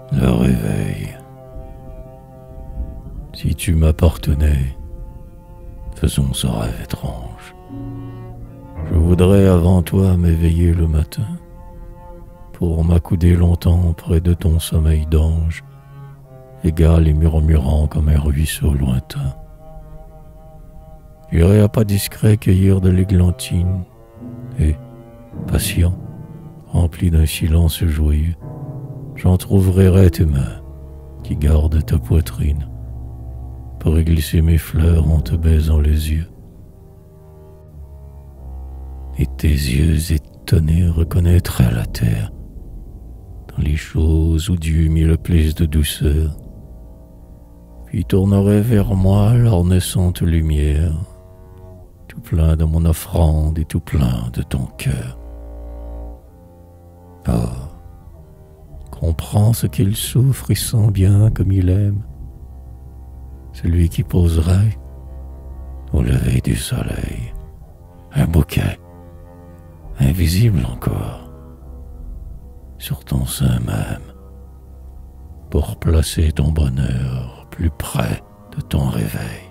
Le réveil. Si tu m'appartenais, faisons ce rêve étrange. Je voudrais avant toi m'éveiller le matin, pour m'accouder longtemps près de ton sommeil d'ange, égal et murmurant comme un ruisseau lointain. J'irai à pas discret cueillir de l'églantine, et, patient, rempli d'un silence joyeux, j'entr'ouvrirai tes mains qui gardent ta poitrine, pour y glisser mes fleurs en te baisant les yeux. Et tes yeux étonnés reconnaîtraient la terre, dans les choses où Dieu mit le plus de douceur, puis tourneraient vers moi leur naissante lumière, tout plein de mon offrande et tout plein de ton cœur. Ah, comprends ce qu'il souffre et sent bien comme il aime, celui qui poserait, au lever du soleil, un bouquet, invisible encore, sur ton sein même, pour placer ton bonheur plus près de ton réveil.